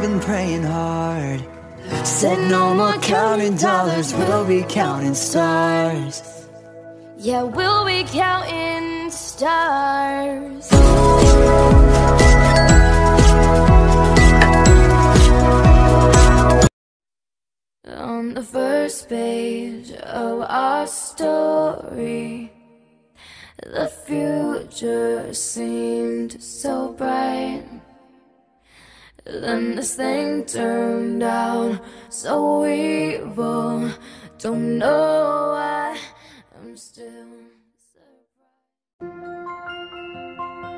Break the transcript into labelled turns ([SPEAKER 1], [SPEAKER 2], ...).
[SPEAKER 1] been praying hard. Said no more counting dollars, we'll be counting stars.
[SPEAKER 2] Yeah, we'll be counting stars. On the first page of our story, the future seemed so bright. Then this thing turned out so evil. Don't know why I'm still surprised.